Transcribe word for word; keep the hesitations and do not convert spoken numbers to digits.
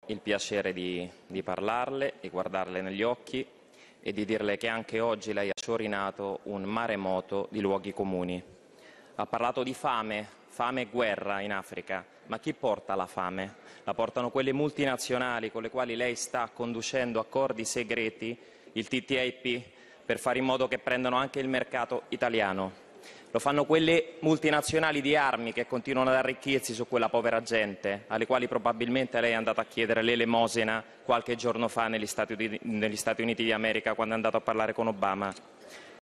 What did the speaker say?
il piacere di, di parlarle, di guardarle negli occhi e di dirle che anche oggi lei ha sciorinato un maremoto di luoghi comuni. Ha parlato di fame, fame e guerra in Africa, ma chi porta la fame? La portano quelle multinazionali con le quali lei sta conducendo accordi segreti, il T T I P, per fare in modo che prendano anche il mercato italiano. Lo fanno quelle multinazionali di armi che continuano ad arricchirsi su quella povera gente, alle quali probabilmente lei è andata a chiedere l'elemosina qualche giorno fa negli Stati Uniti, negli Stati Uniti d'America quando è andato a parlare con Obama.